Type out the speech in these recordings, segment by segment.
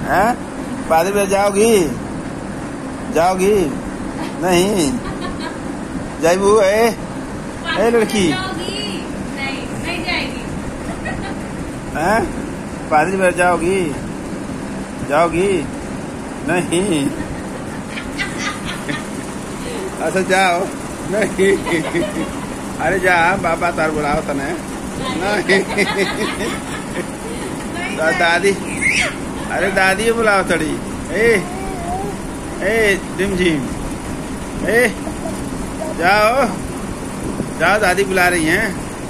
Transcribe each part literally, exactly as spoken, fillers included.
हैं? पादरी बेर जाओगी? जाओगी? नहीं जाइबू? ए ए लड़की नहीं नहीं जाएगी। हैं? पादरी बेर जाओगी? जाओगी? नहीं अच्छा जाओ। नहीं अरे जा बाबा तार बुलाओ तने। नहीं दादी, अरे दादी बुलाओ तड़ी। ए ए जिम जिम ए जाओ जाओ, दादी बुला रही हैं।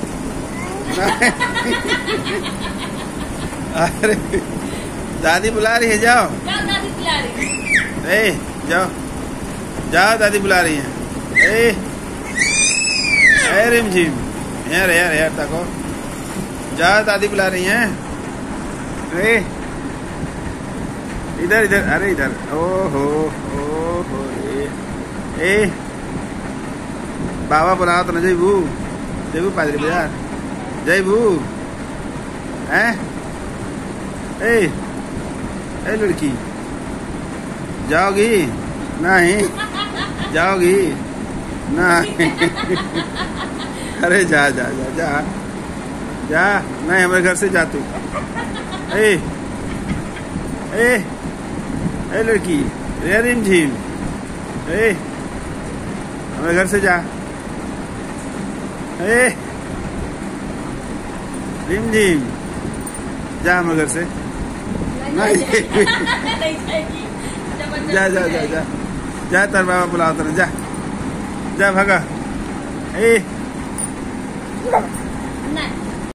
अरे दादी बुला रही है, जाओ। दादी बुला रही है। ए जाओ जाओ, दादी बुला रही हैं। ए ए रिम झिम, यार यार यार तको, जाओ दादी बुला रही हैं। ए इधर इधर, अरे इधर, ओहो ओहो ए ए बाबा बुलाओ तो न जयबू? जयबू पादरी बाजार? जयबू? हैं? ए ए लड़की जाओगी? नहीं जाओगी? नहीं अरे जा जा जा जा जा, नहीं हमारे घर से जा तू। ए ए ए लड़की, रे रिम झिम, ए हमारे घर से जा। ए रिम झिम जा हमारे घर से। नहीं जा जा जा जा जा, तार बाबा बुलाओ तेरे, जा जा भगा। ए